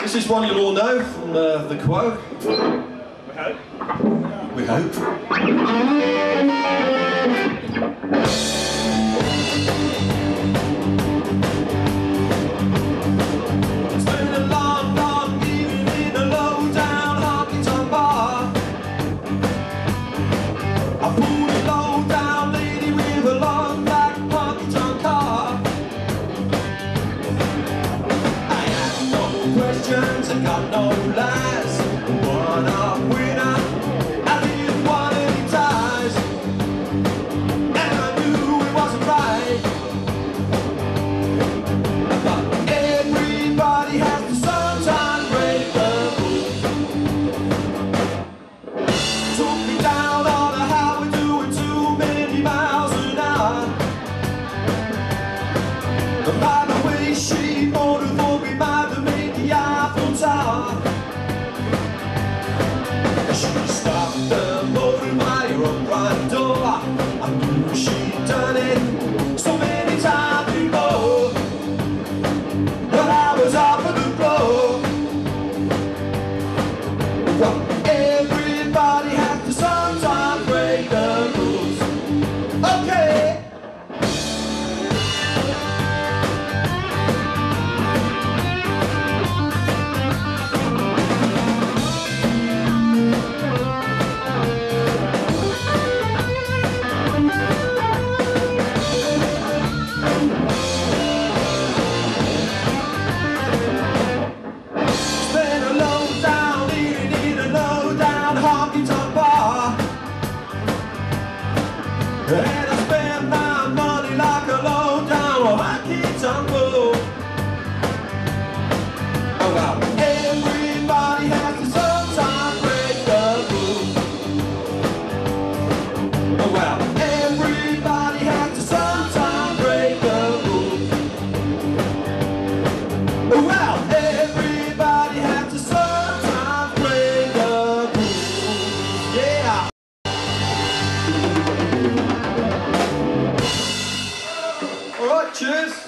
This is one you'll all know from the Quo. We hope. It's been a long, long evening in a low-down honky-tonk bar. I pulled a low-down lady with a long black honky-tonk car. I asked no questions and got no lies. One up winner, I didn't want any ties, and I knew it wasn't right. But everybody has to sometimes break the rules. Took me down on a highway doing too many miles an hour. And by the way she motored for me might have made the Eiffel Tower. She stopped the motor by her own front door. I knew she'd done it so many times before, but I was off of the floor. Well, everybody has to sometimes break the rules. Okay. And I spend my money like a low-down honky-tonk fool. Oh well, everybody has to sometimes break the rules. Oh well, everybody has to sometimes break the rules. Oh well, everybody has to sometimes break the rules. Yeah. Alright, cheers.